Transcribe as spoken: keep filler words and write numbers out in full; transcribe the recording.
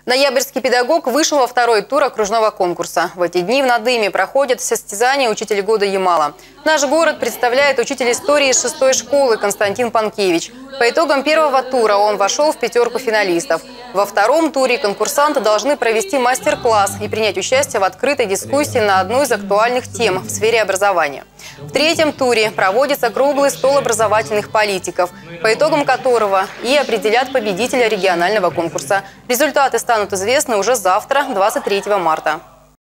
Ноябрьский педагог вышел во второй тур окружного конкурса. В эти дни в Надыме проходят состязания «Учитель года Ямала». Наш город представляет учитель истории шестой школы Константин Панкевич. По итогам первого тура он вошел в пятерку финалистов. Во втором туре конкурсанты должны провести мастер-класс и принять участие в открытой дискуссии на одну из актуальных тем в сфере образования. В третьем туре проводится круглый стол образовательных политиков, по итогам которого и определят победителя регионального конкурса. Результаты станут известны уже завтра, двадцать третьего марта.